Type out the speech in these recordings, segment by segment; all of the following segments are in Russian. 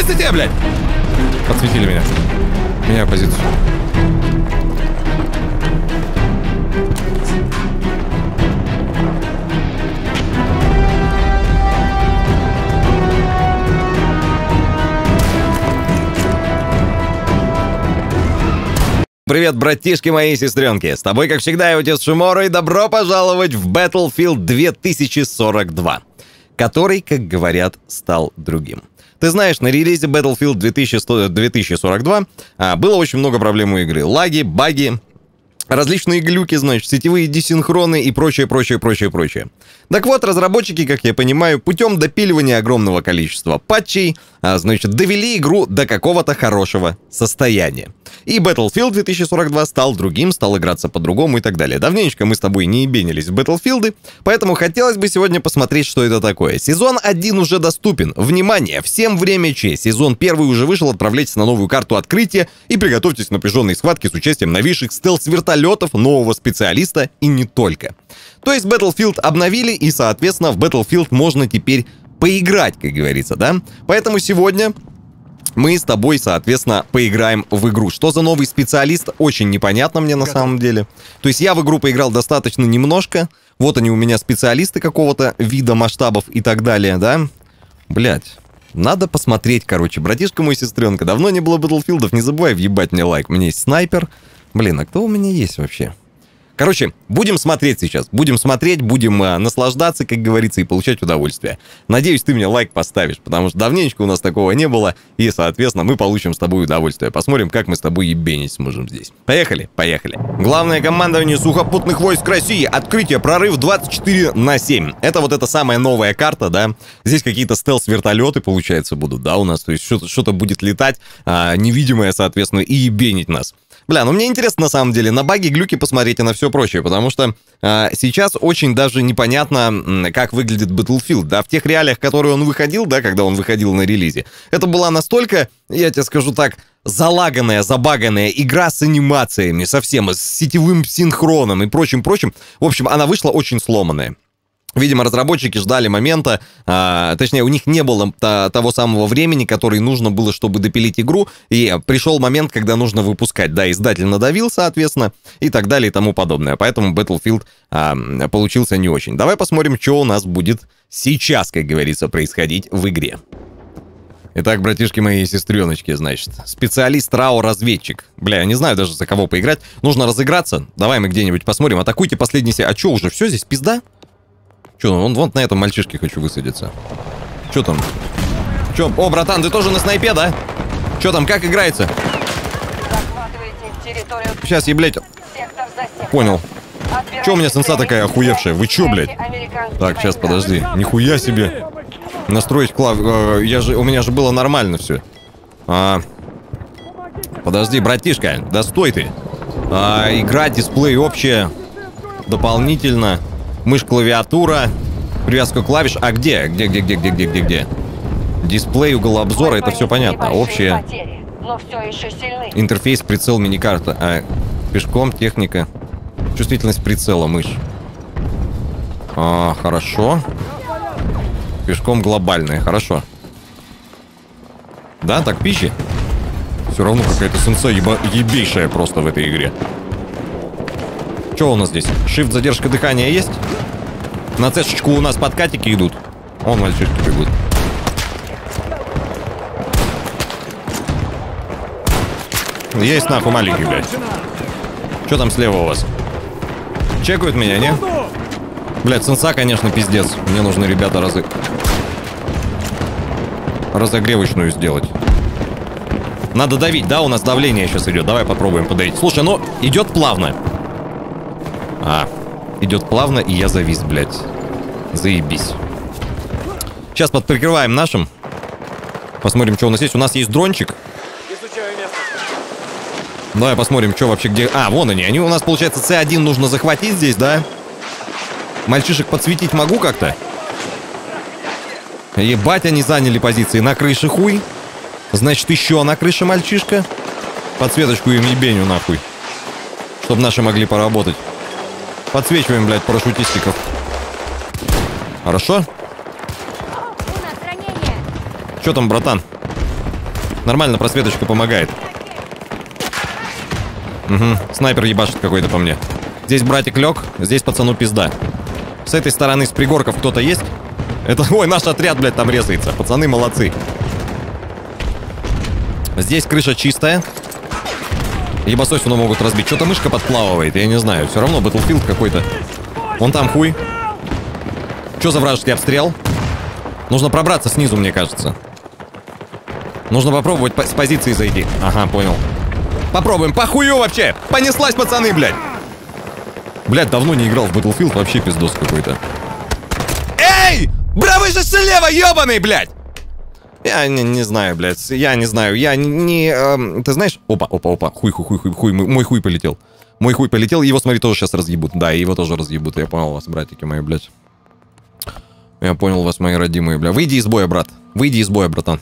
Здрасте, блядь! Подсветили меня. Меняю позицию. Привет, братишки мои и сестренки. С тобой, как всегда, я отец Шиморо, и добро пожаловать в Battlefield 2042, который, как говорят, стал другим. Ты знаешь, на релизе Battlefield 2042 было очень много проблем у игры. Лаги, баги, различные глюки, значит, сетевые десинхроны и прочее. Так вот, разработчики, как я понимаю, путем допиливания огромного количества патчей, значит, довели игру до какого-то хорошего состояния. И Battlefield 2042 стал другим, стал играться по-другому и так далее. Давненько мы с тобой не ебенились в Battlefield, поэтому хотелось бы сегодня посмотреть, что это такое. Сезон 1 уже доступен. Внимание, всем время Ч. Сезон 1 уже вышел, отправляйтесь на новую карту открытия и приготовьтесь к напряженной схватке с участием новейших стелс-вертолетов, нового специалиста и не только. То есть Battlefield обновили, и, соответственно, в Battlefield можно теперь поиграть, как говорится, да? Поэтому сегодня мы с тобой, соответственно, поиграем в игру. Что за новый специалист, очень непонятно мне на самом деле. То есть я в игру поиграл достаточно немножко. Вот они у меня специалисты какого-то вида, масштабов и так далее, да? Блять. Надо посмотреть, короче. Братишка мой, сестренка, давно не было Батлфилдов, не забывай въебать мне лайк. У меня есть снайпер. Блин, а кто у меня есть вообще? Короче, будем смотреть сейчас. Будем смотреть, будем наслаждаться, как говорится, и получать удовольствие. Надеюсь, ты мне лайк поставишь, потому что давненько у нас такого не было. И, соответственно, мы получим с тобой удовольствие. Посмотрим, как мы с тобой ебенить сможем здесь. Поехали, поехали. Главное командование сухопутных войск России. Открытие, прорыв 24/7. Это вот эта самая новая карта, да. Здесь какие-то стелс-вертолеты, получается, будут, да, у нас. То есть что-то будет летать, невидимое, соответственно, и ебенить нас. Бля, ну мне интересно на самом деле на баги, глюки посмотреть и на все прочее, потому что сейчас очень даже непонятно, как выглядит Battlefield, да, в тех реалиях, в которые он выходил, да, когда он выходил на релизе. Это была настолько, я тебе скажу так, залаганная, забаганная игра с анимациями, совсем, с сетевым синхроном и прочим. В общем, она вышла очень сломанная. Видимо, разработчики ждали момента, точнее, у них не было того самого времени, которое нужно было, чтобы допилить игру, и пришел момент, когда нужно выпускать. Да, издатель надавил, соответственно, и так далее, и тому подобное. Поэтому Battlefield получился не очень. Давай посмотрим, что у нас будет сейчас, как говорится, происходить в игре. Итак, братишки мои и сестреночки, значит, специалист РАО-разведчик. Бля, я не знаю даже, за кого поиграть. Нужно разыграться. Давай мы где-нибудь посмотрим. Атакуйте последний... А что, уже все здесь, пизда? Че, вон на этом мальчишке хочу высадиться. Че там? Че? О, братан, ты тоже на снайпе, да? Че там, как играется? Сейчас я, блядь... Понял. Че у меня сенса такая охуевшая? Вы че, блядь? Так, сейчас, подожди. Нихуя себе. Настроить клав... У меня же было нормально все. Подожди, братишка. Да стой ты. Игра, дисплей общая. Дополнительно. Мышь, клавиатура, привязка клавиш. А где? Где? Дисплей, угол обзора, это все понятно. Общее. Интерфейс, прицел, миникарта. Пешком, техника. Чувствительность прицела, мышь. Хорошо. Пешком глобальная, хорошо. Да, так пищи? Все равно какая-то сенса ебейшая просто в этой игре. Что у нас здесь? Shift, задержка дыхания есть? На цешечку у нас подкатики идут. Вон мальчишки бегут. Есть нахуй маленький, блядь. Что там слева у вас? Чекают меня, не? Блядь, сенса, конечно, пиздец. Мне нужно, ребята, разогревочную сделать. Надо давить, да? У нас давление сейчас идет. Давай попробуем подавить. Слушай, ну, идет плавно. Идет плавно, и я завис, блядь. Заебись. Сейчас подприкрываем нашим. Посмотрим, что у нас есть. У нас есть дрончик. Давай посмотрим, что вообще где... Вон они. Они у нас, получается, С1 нужно захватить здесь, да? Мальчишек подсветить могу как-то? Ебать, они заняли позиции. На крыше хуй. Значит, еще на крыше мальчишка. Подсветочку им ебеню, нахуй. Чтобы наши могли поработать. Подсвечиваем, блядь, парашютистиков. Хорошо? Что там, братан? Нормально, просветочка помогает. Угу. Снайпер ебашит какой-то по мне. Здесь братик лег, здесь пацану пизда. С этой стороны, с пригорков кто-то есть? Это, ой, наш отряд, блядь, там резается. Пацаны молодцы. Здесь крыша чистая. Ебасосину могут разбить. Что-то мышка подплавывает, я не знаю. Все равно Battlefield какой-то. Вон там хуй. Что за вражеский обстрел? Нужно пробраться снизу, мне кажется. Нужно попробовать с позиции зайти. Ага, понял. Попробуем. По хую вообще. Понеслась, пацаны, блядь. Блядь, давно не играл в Battlefield. Вообще пиздос какой-то. Эй! Бра, вы же слева, ебаный, блядь! Я не знаю, блядь. Я не знаю. Я не... ты знаешь? Опа. Хуй. Мой хуй полетел. Мой хуй полетел. Его, смотри, тоже сейчас разъебут. Да, его тоже разъебут. Я понял вас, братики мои, блядь. Я понял вас, мои родимые, бля. Выйди из боя, брат. Выйди из боя, братан.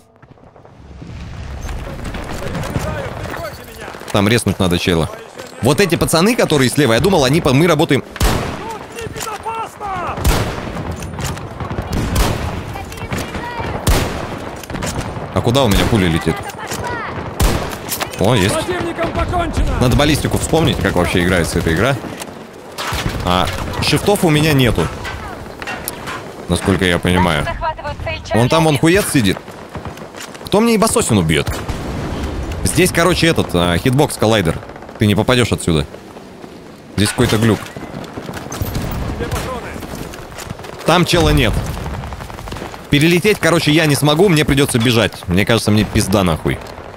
Там резнуть надо чела. Вот эти пацаны, которые слева, я думал, мы работаем... А куда у меня пуля летит? О, есть. Надо баллистику вспомнить, как вообще играется эта игра. А шифтов у меня нету. Насколько я понимаю. Вон там он хуец сидит. Кто мне ебасосину бьет? Здесь, короче, этот хитбокс-коллайдер. Ты не попадешь отсюда. Здесь какой-то глюк. Там чела нет. Перелететь, короче, я не смогу. Мне придется бежать. Мне кажется, мне пизда нахуй.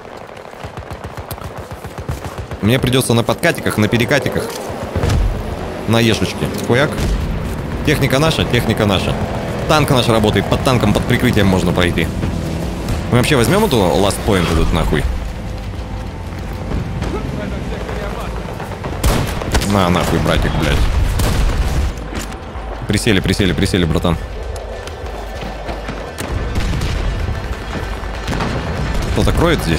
Мне придется на подкатиках, на перекатиках. На ешечке. Хуяк. Техника наша, техника наша. Танк наш работает. Под танком, под прикрытием можно пройти. Мы вообще возьмем эту last point этот нахуй? На, нахуй, братик, блядь. Присели, братан. Кто-то кроет здесь?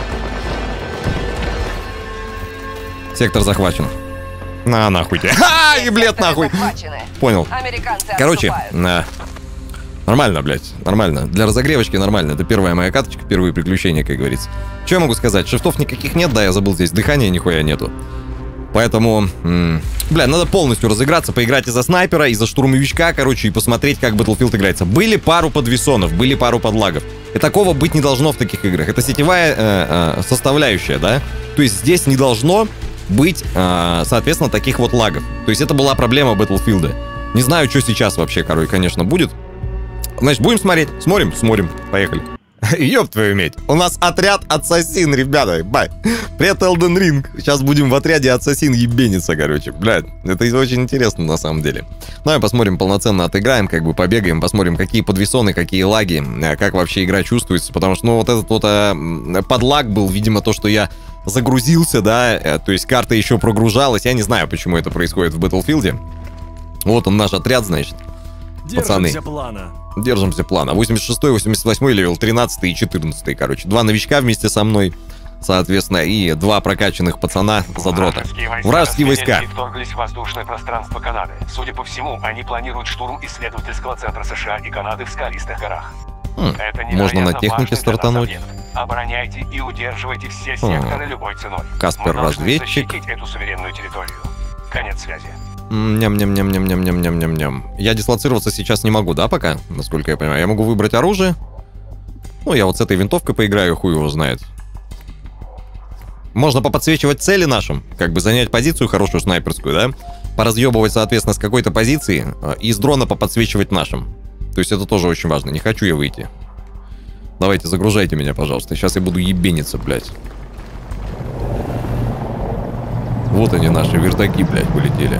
Сектор захвачен. На, нахуй тебе. Ха, еблет, нахуй. Понял. Короче, нормально, блядь, нормально. Для разогревочки нормально. Это первая моя каточка, первые приключения, как говорится. Что я могу сказать? Шифтов никаких нет, да, я забыл здесь. Дыхания нихуя нету. Поэтому, бля, надо полностью разыграться, поиграть из-за снайпера, из-за штурмовичка, короче, и посмотреть, как Battlefield играется. Были пару подвесонов, были пару подлагов. И такого быть не должно в таких играх. Это сетевая составляющая, да? То есть здесь не должно быть, соответственно, таких вот лагов. То есть это была проблема Battlefield. Не знаю, что сейчас вообще, конечно, будет. Значит, будем смотреть? Смотрим. Поехали. Ёб твою медь. У нас отряд ассасин, ребята. Бай. Привет, Elden Ring. Сейчас будем в отряде ассасин ебениться, короче. Блядь, это очень интересно на самом деле. Давай посмотрим, полноценно отыграем, как бы побегаем, посмотрим, какие подвесоны, какие лаги, как вообще игра чувствуется. Потому что, ну, вот этот вот подлаг был, видимо, то, что я загрузился, да, то есть карта еще прогружалась. Я не знаю, почему это происходит в Battlefield. Вот он, наш отряд, значит. Пацаны. Держимся плана. 86-й, 88-й левел, 13-й и 14-й, короче. 2 новичка вместе со мной, соответственно, и 2 прокачанных пацана задрота. Вражеские войска. Вторглись в воздушное пространство Канады. Судя по всему, они планируют штурм исследовательского центра США и Канады в скалистых горах. Можно на технике стартануть. Обороняйте и удерживайте все секторы любой ценой. Каспер-разведчик. Защитить эту суверенную территорию. Конец связи. Ням-ням-ням-ням-ням-ням-ням. Я дислоцироваться сейчас не могу, да, пока? Насколько я понимаю. Я могу выбрать оружие. Ну, я вот с этой винтовкой поиграю, хуй его знает. Можно поподсвечивать цели нашим, как бы занять позицию хорошую снайперскую, да? Поразъебывать, соответственно, с какой-то позиции и с дрона поподсвечивать нашим. То есть это тоже очень важно. Не хочу я выйти. Давайте, загружайте меня, пожалуйста. Сейчас я буду ебениться, блядь. Вот они, наши вертаки, блядь, полетели.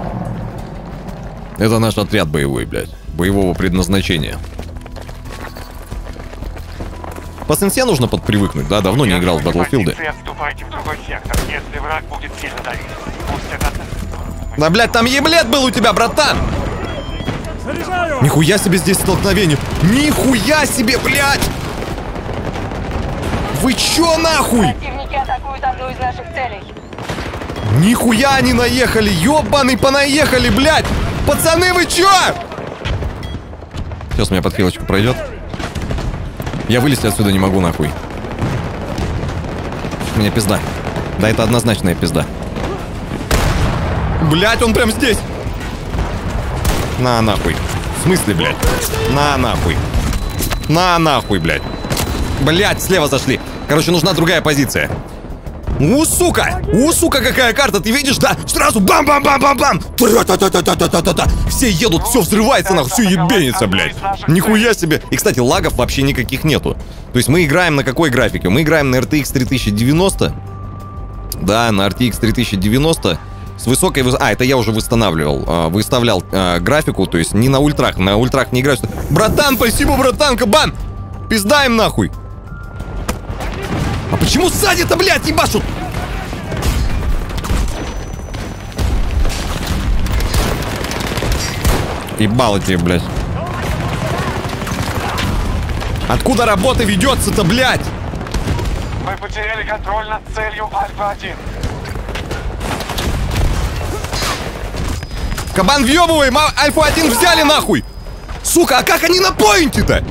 Это наш отряд боевой, блядь. Боевого предназначения. По сенсе нужно подпривыкнуть, да? Давно не играл в Battlefield. Отступайте в другой сектор, если враг будет сильно давить. Да, блядь, там еблет был у тебя, братан! Заряжаю! Нихуя себе здесь столкновение! Нихуя себе, блядь! Вы чё, нахуй? Противники атакуют одну из наших целей. Нихуя они наехали! Ёбаный понаехали, блядь! Пацаны, вы чё? Сейчас у меня подхилочка пройдет. Я вылезти отсюда не могу, нахуй. мне пизда. Да, это однозначная пизда. Блять, он прям здесь. На нахуй. В смысле, блядь? На нахуй. На нахуй, блядь. Блядь, слева зашли. Короче, нужна другая позиция. У, сука! У, сука, какая карта, ты видишь, да? Сразу бам-бам-бам-бам-бам! Все едут, все взрывается, нахуй, все ебенится, блядь. Нихуя себе. И, кстати, лагов вообще никаких нету. То есть мы играем на какой графике? Мы играем на RTX 3090. Да, на RTX 3090. С высокой... это я уже восстанавливал. Выставлял графику, то есть не на ультрах. На ультрах не играю. Братан, спасибо, братан, кабан! Пиздаем, нахуй! А почему сзади-то, блядь, ебашут? Ебало тебе, блядь. Откуда работа ведется-то, блядь? Мы потеряли контроль над целью Альфа-1. Кабан, въебываем! Альфа-1 взяли, нахуй! Сука, а как они на поинте-то?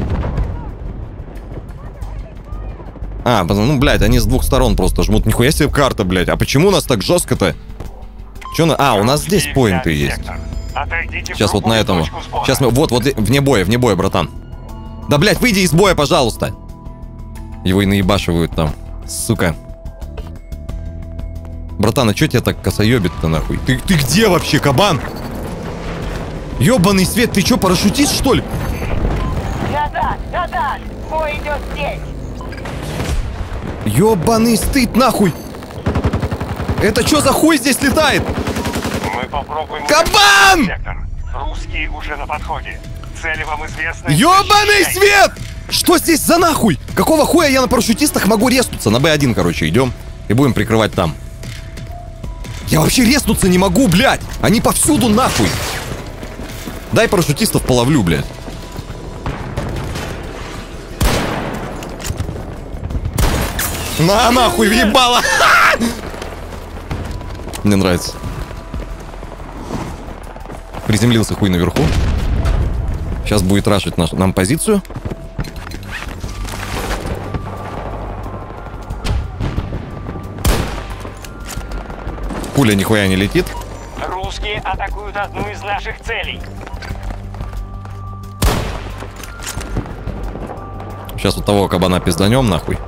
А, ну, блядь, они с двух сторон просто жмут. Нихуя себе карта, блядь. А почему у нас так жестко-то? Чё на... А, у нас здесь поинты есть. Сейчас вот на этом. Сейчас мы... Вот, вне боя, братан. Да, блядь, выйди из боя, пожалуйста. Его и наебашивают там. Сука. Братан, а чё тебя так косоёбит-то, нахуй? Ты где вообще, кабан? Ёбаный свет, ты чё, парашютист, что ли? Назад! Бой идет здесь! Ёбаный стыд, нахуй! Это чё за хуй здесь летает? Мы попробуем... Кабан! Сектор. Русские уже на подходе. Цели вам известны. Ёбаный свет! Что здесь за нахуй? Какого хуя я на парашютистах могу резнуться? На Б1, короче, идем и будем прикрывать там. Я вообще резнуться не могу, блядь! Они повсюду, нахуй! Дай парашютистов половлю, блядь. На нахуй, въебало! Мне нравится. Приземлился хуй наверху. Сейчас будет рашить нам позицию. Пуля нихуя не летит. Русские атакуют одну из наших целей. Сейчас вот того кабана пизданем, нахуй.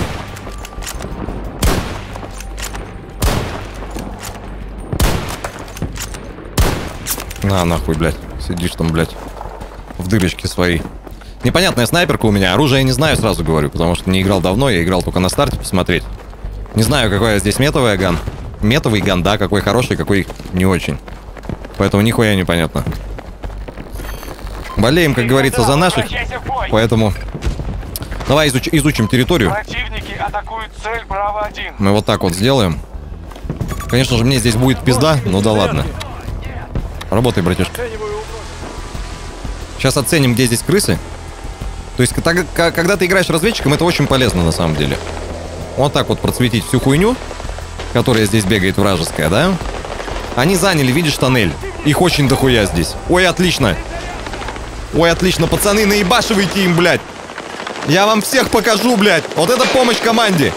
На, нахуй, блядь. Сидишь там, блядь, в дырочке своей. Непонятная снайперка у меня. Оружие я не знаю, сразу говорю, потому что не играл давно. Я играл только на старте посмотреть. Не знаю, какой здесь метовый ган. Метовый ган, да, какой хороший, какой не очень. Поэтому нихуя непонятно. Болеем, как говорится, за наших. Поэтому давай изучим территорию. Противники атакуют цель Браво-1. Мы вот так вот сделаем. Конечно же, мне здесь будет пизда, но да ладно. Работай, братишка. Сейчас оценим, где здесь крысы. То есть, когда ты играешь разведчиком, это очень полезно на самом деле. Вот так вот процветить всю хуйню, которая здесь бегает вражеская, да? Они заняли, видишь, тоннель. Их очень дохуя здесь. Ой, отлично. Ой, отлично, пацаны, наебашивайте им, блядь. Я вам всех покажу, блядь. Вот это помощь команде.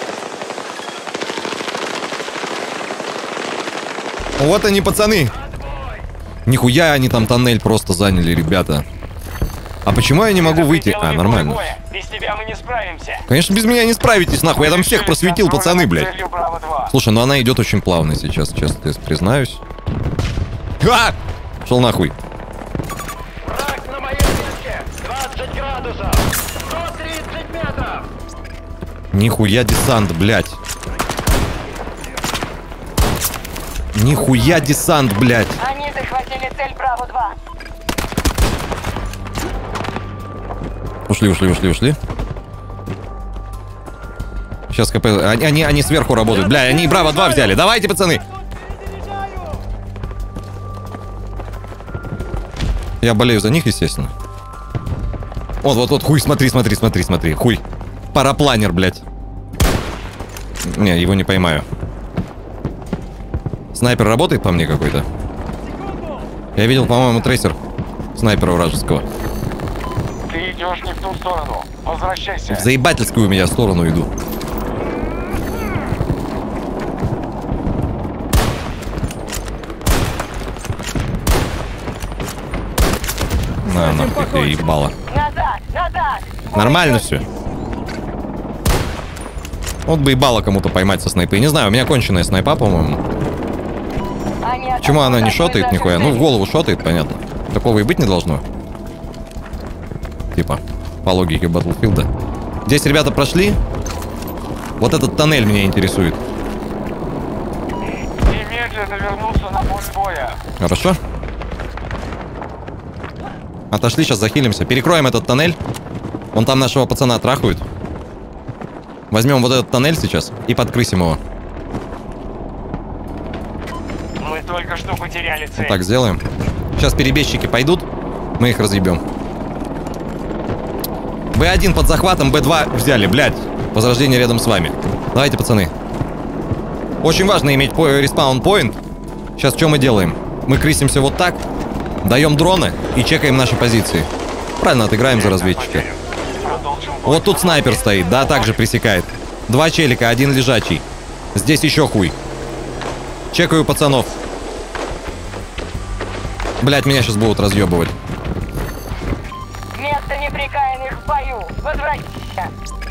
Вот они, пацаны. Нихуя они там тоннель просто заняли, ребята. А почему я не могу выйти? А, нормально. Без тебя мы не справимся. Конечно, без меня не справитесь, нахуй. Я там всех просветил, пацаны, блядь. Слушай, ну она идет очень плавно сейчас, честно признаюсь. А! Шел нахуй. Враг на моей точке. 20 градусов. 130 метров. Нихуя десант, блядь. Нихуя десант, блядь. Они захватили цель Браво-2. Ушли. Сейчас КП... Они сверху работают. Бля, они Браво-2 взяли. Давайте, пацаны. Я болею за них, естественно. Вот, хуй, смотри. Хуй. Парапланер, блядь. Не, его не поймаю. Снайпер работает по мне какой-то? Я видел, по-моему, трейсер снайпера вражеского. Ты идешь не в ту сторону. Возвращайся. В заебательскую у меня сторону иду. На, нахуй, ты ебало. Назад! Назад! Нормально все. Вот бы ебало кому-то поймать со снайпы. Не знаю, у меня конченая снайпа, по-моему. Почему она не шотает нихуя? Ну, в голову шотает, понятно. Такого и быть не должно. Типа, по логике Battlefield. Здесь ребята прошли. Вот этот тоннель меня интересует. Немедленно вернулся на поле боя. Хорошо. Отошли, сейчас захилимся. Перекроем этот тоннель. Вон там нашего пацана трахают. Возьмем вот этот тоннель сейчас и подкрысим его. Мы только что потеряли цель. Вот так сделаем. Сейчас перебежчики пойдут. Мы их разъебем. Б1 под захватом, Б2 взяли, блядь. Возрождение рядом с вами. Давайте, пацаны. Очень важно иметь респаун-поинт. Сейчас что мы делаем? Мы крысимся вот так. Даем дроны и чекаем наши позиции. Правильно, отыграем за разведчика. Вот тут снайпер стоит, да, также пресекает. 2 челика, 1 лежачий. Здесь еще хуй. Чекаю пацанов. Блять, меня сейчас будут разъебывать. Место неприкаянных в бою! Возвратиться!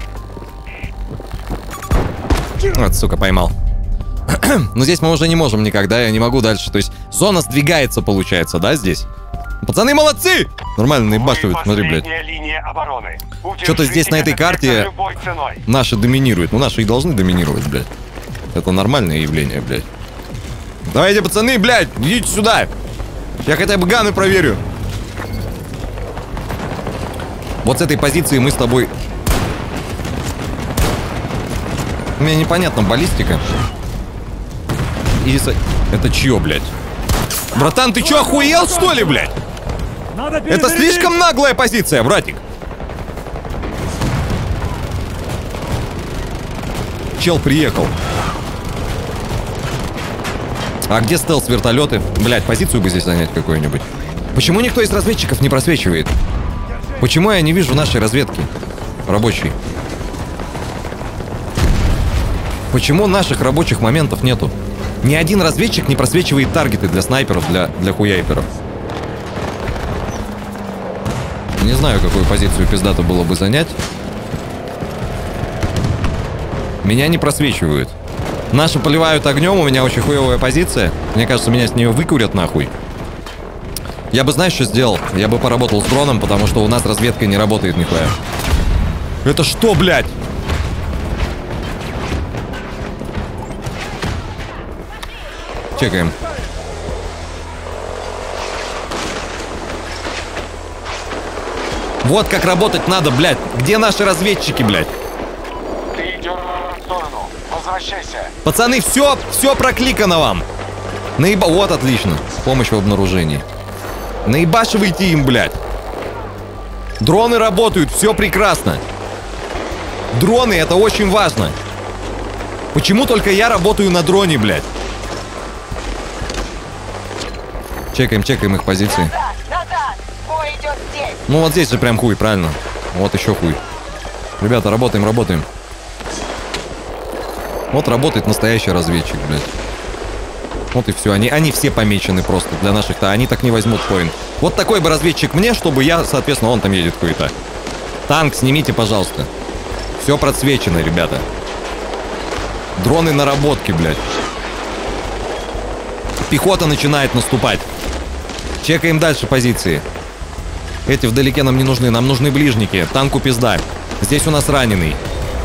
Вот, сука, поймал. Но здесь мы уже не можем никогда, я не могу дальше. То есть зона сдвигается, получается, да, здесь? Пацаны молодцы! Нормально наебашивают, смотри, блядь. Что-то здесь на этой карте наши доминируют. Ну, наши и должны доминировать, блядь. Это нормальное явление, блядь. Давайте, пацаны, блядь, идите сюда. Я хотя бы ганы проверю. Вот с этой позиции мы с тобой... Мне непонятно, баллистика. Это чье, блядь? Братан, ты чё, охуел, что ли, блядь? Это слишком наглая позиция, братик. Чел приехал. А где стелс-вертолеты? Блядь, позицию бы здесь занять какую-нибудь. Почему никто из разведчиков не просвечивает? Почему я не вижу нашей разведки рабочей? Почему наших рабочих моментов нету? Ни один разведчик не просвечивает таргеты для снайперов, для хуяйперов. Не знаю, какую позицию пиздато было бы занять. Меня не просвечивают. Наши поливают огнем, у меня очень хуевая позиция. Мне кажется, меня с нее выкурят нахуй. Я бы, знаешь, что сделал? Я бы поработал с дроном, потому что у нас разведка не работает нихуя. Это что, блядь? Чекаем. Вот как работать надо, блядь. Где наши разведчики, блядь? Ты идешь в сторону. Возвращайся. Пацаны, все прокликано вам. Вот, отлично. Помощь в обнаружении. Наебашивайте им, блядь. Дроны работают, все прекрасно. Дроны, это очень важно. Почему только я работаю на дроне, блядь? Чекаем их позиции. Назад! Бой идет здесь! Ну вот здесь же прям хуй, правильно. Вот еще хуй. Ребята, работаем. Вот работает настоящий разведчик, блядь. Вот и все. Они все помечены просто для наших-то. Они так не возьмут поинт. Вот такой бы разведчик мне, чтобы я, соответственно, он там едет хуета. Танк снимите, пожалуйста. Все просвечено, ребята. Дроны наработки, блядь. Пехота начинает наступать. Чекаем дальше позиции. Эти вдалеке нам не нужны. Нам нужны ближники. Танку пизда. Здесь у нас раненый.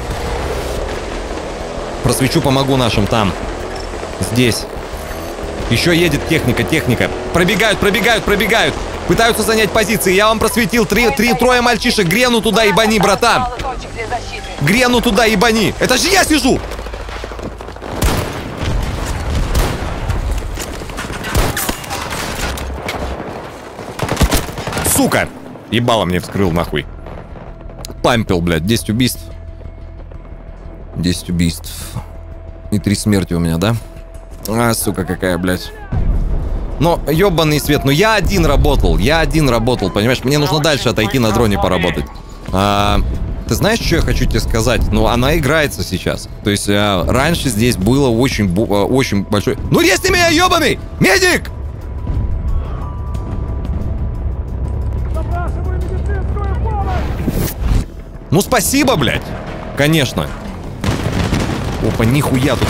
Просвечу, помогу нашим там. Здесь. Еще едет техника. Пробегают. Пытаются занять позиции. Я вам просветил. Трое мальчишек. Грену туда ебани, братан. Грену туда ебани. Это же я сижу. Сука! Ебало мне вскрыл, нахуй. Пампил, блядь. 10 убийств. 10 убийств. И 3 смерти у меня, да? А, сука, какая, блядь. Но, ебаный свет, ну я один работал, понимаешь? Мне нужно дальше отойти на дроне поработать. Ты знаешь, что я хочу тебе сказать? Ну, она играется сейчас. То есть, раньше здесь было очень большой... Ну, резни меня, ебаный! Медик! Ну спасибо, блядь. Конечно. Опа, нихуя тут.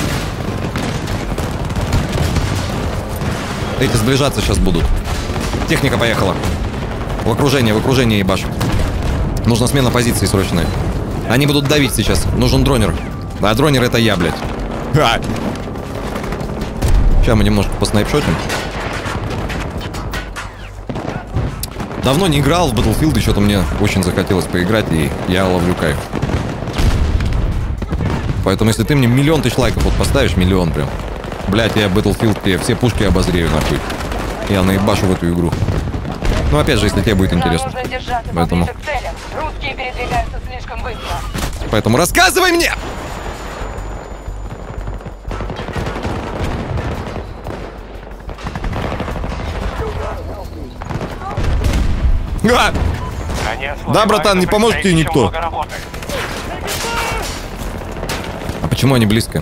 Эти сближаться сейчас будут. Техника поехала. В окружение ебашу. Нужна смена позиции срочная. Они будут давить сейчас. Нужен дронер. А дронер это я, блядь. Ха! Сейчас мы немножко поснайпшотим. Давно не играл в Battlefield, и что-то мне очень захотелось поиграть, и я ловлю кайф. Поэтому если ты мне 1 000 000 лайков вот поставишь, 1 000 000 прям. Блядь, я Battlefield, тебе все пушки обозрею нахуй. Я наебашу в эту игру. Ну опять же, если тебе будет интересно. Нам нужно держаться Поэтому... поближе к целям. Русские передвигаются слишком быстро. Поэтому рассказывай мне! А! Да, братан, не поможет тебе никто. А почему они близко?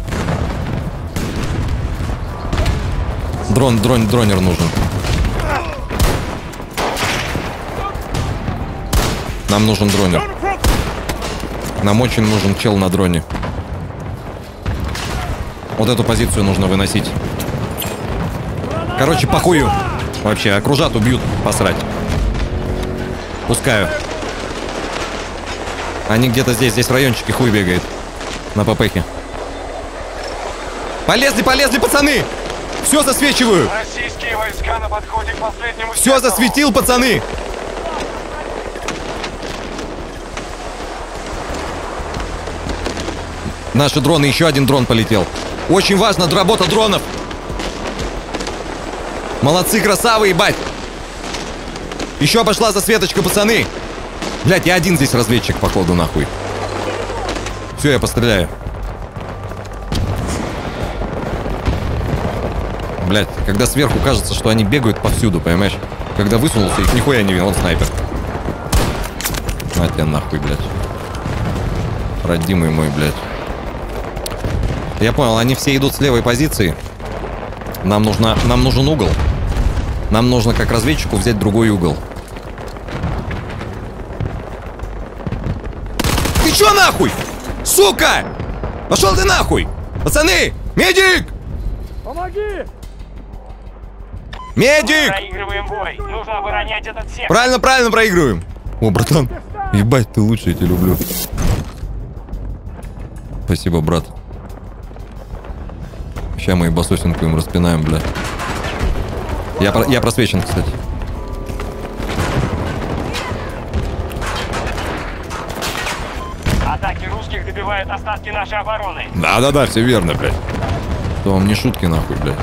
Дронер нужен. Нам нужен дронер. Нам очень нужен чел на дроне. Вот эту позицию нужно выносить. Короче, похую. Вообще, окружат, убьют, посрать. Пускаю. Они где-то здесь в райончике хуй бегает. На ППХе. Полезли, пацаны! Все засвечиваю! Российские войска на подходе к последнему... Все засветил, пацаны! Наши дроны, еще один дрон полетел. Очень важна работа дронов. Молодцы, красавы, ебать. Еще пошла засветочка, пацаны. Блять, я один здесь разведчик, походу, нахуй. Все, я постреляю. Блять, когда сверху кажется, что они бегают повсюду, понимаешь? Когда высунулся, их нихуя не видно, он снайпер. На тебя нахуй, блять. Родимый мой, блять. Я понял, они все идут с левой позиции. Нам нужен угол. Нам нужно, как разведчику, взять другой угол. Ты чё нахуй? Сука! Пошел ты нахуй! Пацаны! Медик! Помоги! Медик! Проигрываем бой. Нужно оборонять этот сектор. Правильно проигрываем. О, братан. Ебать, ты лучший, я тебя люблю. Спасибо, брат. Сейчас мы и басосинку им распинаем, бля. Я просвечен, кстати. Атаки русских добивают остатки нашей обороны. Да, все верно, блядь. То вам не шутки, нахуй, блядь.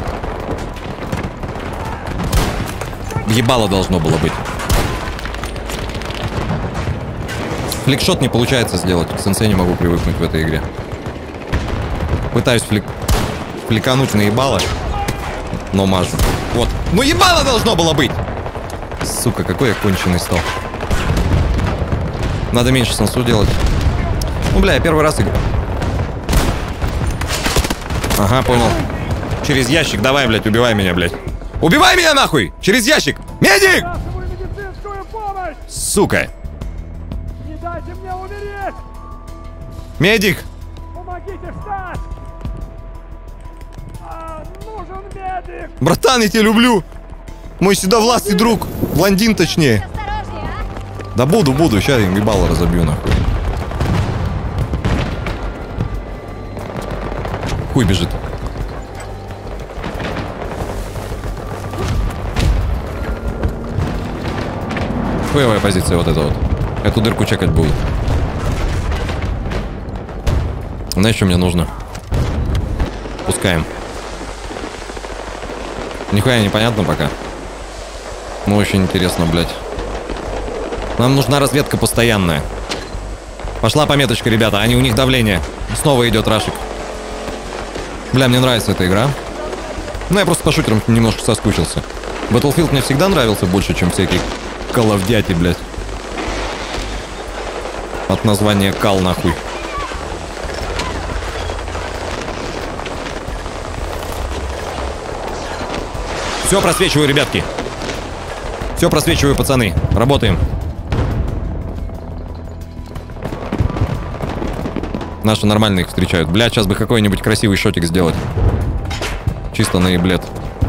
Ебало должно было быть. Фликшот не получается сделать. К сенсей не могу привыкнуть в этой игре. Пытаюсь фликануть на ебало, но мажу. Вот. Ну ебало должно было быть! Сука, какой я конченый стал. Надо меньше сенсу делать. Ну, бля, я первый раз играю. Ага, понял. Через ящик, давай, блядь, убивай меня, блядь. Убивай меня, нахуй! Через ящик! Медик! Оказываю медицинскую помощь! Сука! Не дайте мне умереть! Медик! Помогите встать! Нужен медик! Братан, я тебя люблю! Мой седовластый друг! Блондин, точнее. Да буду, сейчас им ебало разобью, нахуй. Хуй бежит. Хуевая позиция вот эта вот. Эту дырку чекать буду. Знаешь, что мне нужно? Пускаем. Нихуя непонятно пока. Ну, очень интересно, блядь. Нам нужна разведка постоянная. Пошла пометочка, ребята. У них давление. Снова идет рашик. Бля, мне нравится эта игра. Ну, я просто по шутерам немножко соскучился. Battlefield мне всегда нравился больше, чем всякие Call of Duty, блядь. От названия Кал, нахуй. Все просвечиваю, ребятки. Все просвечиваю, пацаны. Работаем. Наши нормально их встречают. Блядь, сейчас бы какой-нибудь красивый шотик сделать. Чисто на еблет.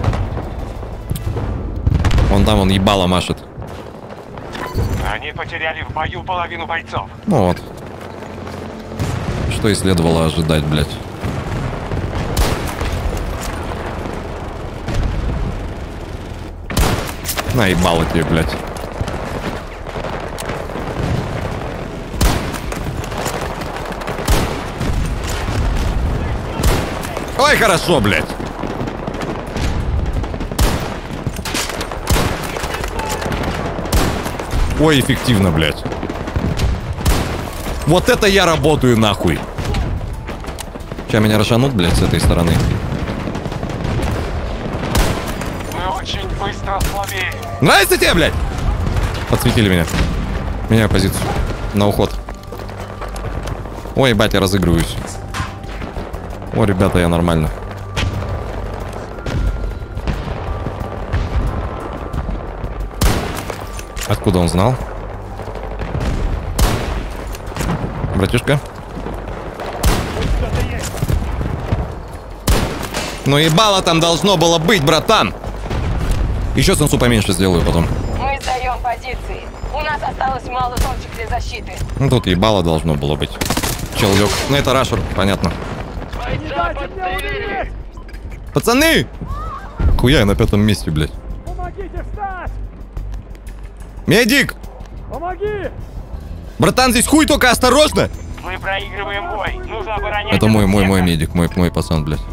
Вон там он ебало машет. Они потеряли в бою половину бойцов. Ну вот. Что и следовало ожидать, блядь. Наебало тебе, блядь. Ой, хорошо, блядь. Ой, эффективно, блядь. Вот это я работаю, нахуй. Сейчас меня рошанут, блядь, с этой стороны. Мы очень быстро слабеем. Нравится тебе, блядь? Подсветили меня. Меняю позицию. На уход. Ой, ебать, я разыгрываюсь. О, ребята, я нормально. Откуда он знал? Братишка? Ну ебало там должно было быть, братан! Еще сенсу поменьше сделаю потом. Мы сдаем позиции. У нас осталось мало точек для защиты. Ну тут ебало должно было быть. Чел лег. Ну это рашер, понятно. Не дайте мне умереть! Пацаны! Хуя я на 5-м месте, блядь. Помогите встать! Медик! Помоги! Братан, здесь хуй, только осторожно! Мы проигрываем бой. Нужно оборонять. Это мой сектор. медик, мой пацан, блядь.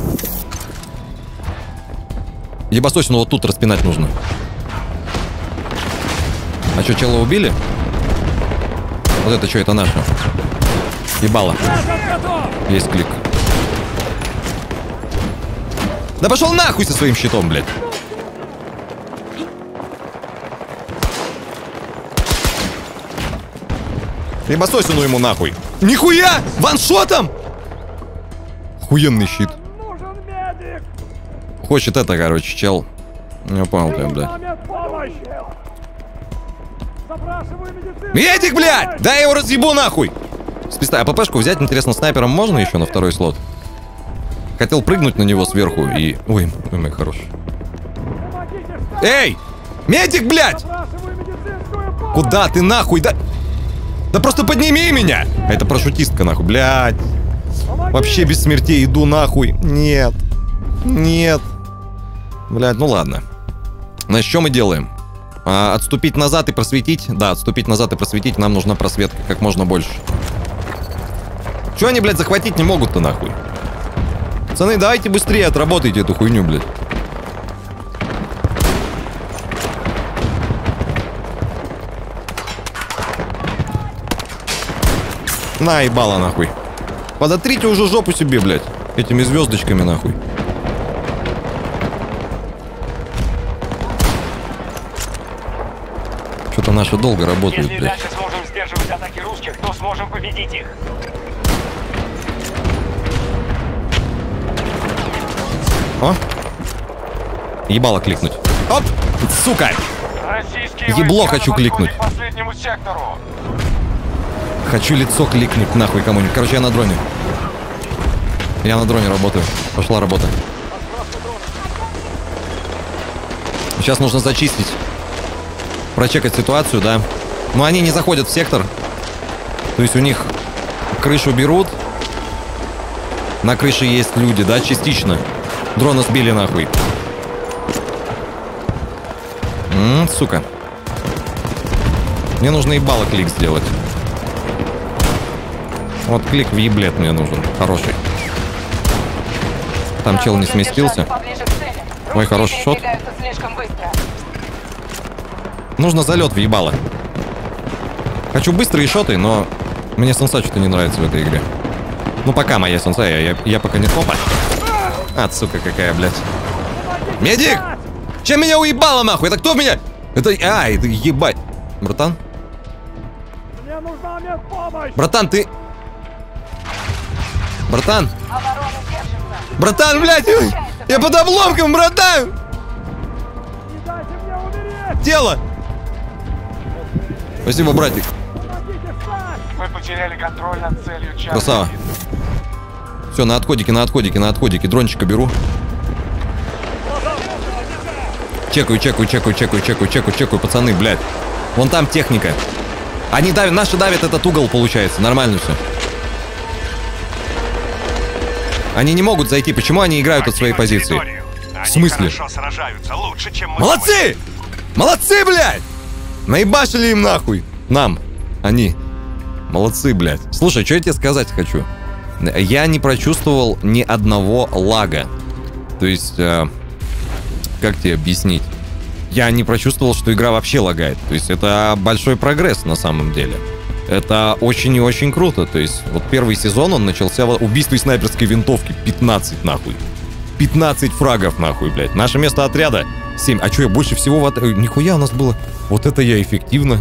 Ебасосину вот тут распинать нужно. А что, чела убили? Вот это что, это наше. Ебало. Есть клик. Да пошел нахуй со своим щитом, блядь. Ебасосину ему нахуй. Нихуя! Ваншотом! Охуенный щит. Нужен медик! Хочет это, короче, чел. Не понял тебя, блядь. Медпомощь! Запрашиваю медицинскую Медик, блядь! помощь! Да я его разъебу нахуй! А ППшку взять, интересно, снайпером можно еще на второй слот? Хотел прыгнуть на него сверху и... Ой, мой хороший. Помогите встать! Эй! Медик, блядь! Запрашиваю медицинскую помощь! Куда ты нахуй? Да... Да просто подними меня! А это парашютистка нахуй, блядь. Помоги! Вообще без смертей иду нахуй. Нет. Нет. Блядь, ну ладно. Значит, что мы делаем? Отступить назад и просветить? Да, отступить назад и просветить. Нам нужна просветка как можно больше. Чё они, блядь, захватить не могут-то нахуй? Пацаны, давайте быстрее отработайте эту хуйню, блядь. На, ебало нахуй. Подотрите уже жопу себе, блядь. Этими звездочками нахуй. Что-то наши долго работают, Если блядь. дальше сможем сдерживать атаки русских, то сможем победить их. О! Ебало кликнуть. Оп! Сука! Российские Ебло войска хочу на кликнуть. подходе к последнему сектору. Хочу лицо кликнуть нахуй кому-нибудь. Короче, я на дроне. Я на дроне работаю. Пошла работа. Сейчас нужно зачистить. Прочекать ситуацию, да. Но они не заходят в сектор. То есть у них крышу берут. На крыше есть люди, да, частично. Дрона сбили нахуй. Сука. Мне нужно ебало клик сделать. Вот клик в еблет мне нужен. Хороший. Там чел не сместился. Ой, хороший шот. Слишком быстро. Нужно залет в ебало. Хочу быстрые шоты, но мне сенса что-то не нравится в этой игре. Ну пока моя сенса, я пока не... Опа! Сука какая, блядь. Медик! Чем меня уебало нахуй? Это кто меня? Это... это ебать. Братан? Мне нужна медпомощь! Братан, ты... Братан? Оборона держится. Братан, блядь! Я под обломком, братан! Не дайте мне умереть! Тело! Спасибо, братик. Помогите встать! Мы потеряли контроль над целью Чарли. Красава. Все, на отходике, на отходике, на отходике. Дрончика беру. Чекаю, пацаны, блядь. Вон там техника. Они давят, наши давят этот угол, получается. Нормально все. Они не могут зайти. Почему они играют от своей позиции? В смысле? Сражаются лучше, чем мы. Молодцы! Молодцы, блядь! Наебашили им нахуй. Нам. Они. Молодцы, блядь. Слушай, что я тебе сказать хочу? Я не прочувствовал ни одного лага. То есть, как тебе объяснить? Я не прочувствовал, что игра вообще лагает. То есть, это большой прогресс на самом деле. Это очень и очень круто. То есть, вот первый сезон, он начался в убийстве снайперской винтовки. 15, нахуй. 15 фрагов, нахуй, блядь. Наше место отряда 7. А что, я больше всего... Нихуя у нас было. Вот это я эффективно.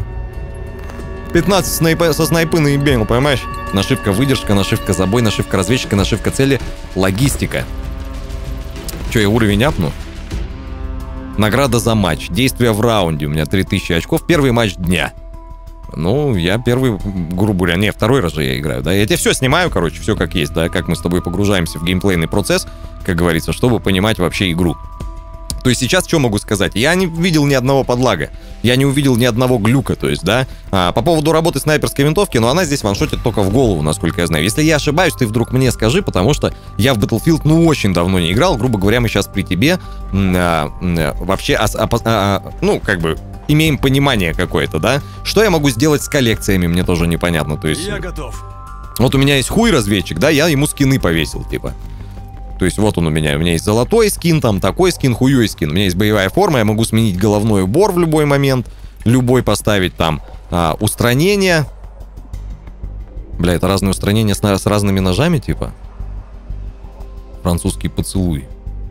15 со снайпы наебенил, понимаешь? Нашивка выдержка, нашивка забой, нашивка разведчика, нашивка цели, логистика. Че, я уровень апну? Награда за матч. Действие в раунде. У меня 3000 очков. Первый матч дня. Ну, я первый, грубо говоря, не, второй раз же я играю, да. Я тебе все снимаю, короче, все как есть, да, как мы с тобой погружаемся в геймплейный процесс, как говорится, чтобы понимать вообще игру. То есть сейчас что могу сказать? Я не видел ни одного подлага. Я не увидел ни одного глюка, то есть, да. По поводу работы снайперской винтовки, но она здесь ваншотит только в голову, насколько я знаю. Если я ошибаюсь, ты вдруг мне скажи, потому что я в Battlefield, ну, очень давно не играл. Грубо говоря, мы сейчас при тебе вообще, ну, как бы, имеем понимание какое-то, да. Что я могу сделать с коллекциями, мне тоже непонятно, то есть... Я готов. Вот у меня есть хуй-разведчик, да, я ему скины повесил, типа. То есть вот он у меня есть золотой скин, там такой скин, хуёй скин. У меня есть боевая форма, я могу сменить головной убор в любой момент. Любой поставить там устранение. Бля, это разные устранения с разными ножами, типа. Французский поцелуй.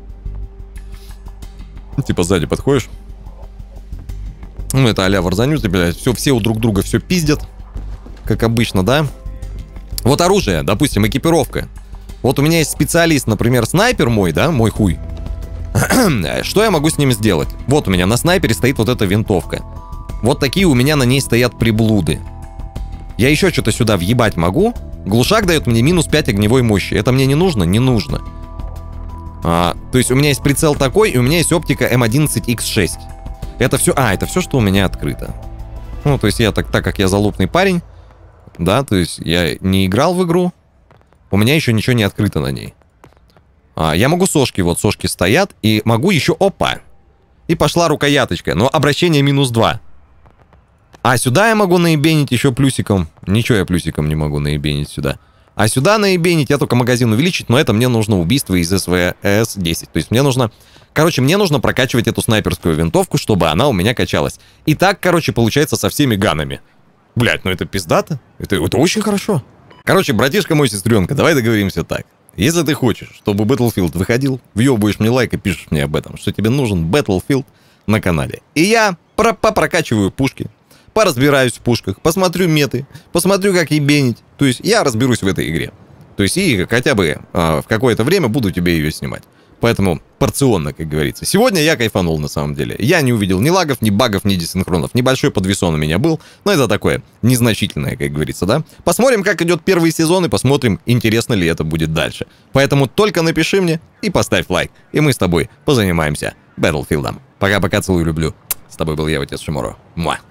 Типа сзади подходишь. Ну, это а-ля Warzone, блядь. Все у друг друга все пиздят. Как обычно, да? Вот оружие, допустим, экипировка. Вот у меня есть специалист, например, снайпер мой, да, мой хуй. Что я могу с ним сделать? Вот у меня на снайпере стоит вот эта винтовка. Вот такие у меня на ней стоят приблуды. Я еще что-то сюда въебать могу. Глушак дает мне минус 5 огневой мощи. Это мне не нужно? Не нужно. То есть у меня есть прицел такой, и у меня есть оптика М11Х6. Это все... это все, что у меня открыто. Ну, то есть я так как я залупный парень, да, то есть я не играл в игру, у меня еще ничего не открыто на ней. Я могу сошки, вот сошки стоят, и могу еще, опа, и пошла рукояточка, но обращение минус 2. А сюда я могу наебенить еще плюсиком. Ничего я плюсиком не могу наебенить сюда. А сюда наебенить я только магазин увеличить, но это мне нужно убийство из СВС-10. То есть мне нужно... Короче, мне нужно прокачивать эту снайперскую винтовку, чтобы она у меня качалась. И так, короче, получается со всеми ганами. Блять, ну это пиздато. Это очень хорошо. Короче, братишка мой, сестренка, давай договоримся так. Если ты хочешь, чтобы Battlefield выходил, въебываешь мне лайк и пишешь мне об этом, что тебе нужен Battlefield на канале. И я попрокачиваю пушки, поразбираюсь в пушках, посмотрю меты, посмотрю, как ебенить. То есть я разберусь в этой игре. То есть и хотя бы в какое-то время буду тебе ее снимать. Поэтому порционно, как говорится. Сегодня я кайфанул на самом деле. Я не увидел ни лагов, ни багов, ни десинхронов. Небольшой подвесон у меня был, но это такое незначительное, как говорится, да? Посмотрим, как идет первый сезон, и посмотрим, интересно ли это будет дальше. Поэтому только напиши мне и поставь лайк, и мы с тобой позанимаемся Battlefield. Пока-пока, целую, люблю. С тобой был я, отец Шиморо. Муа.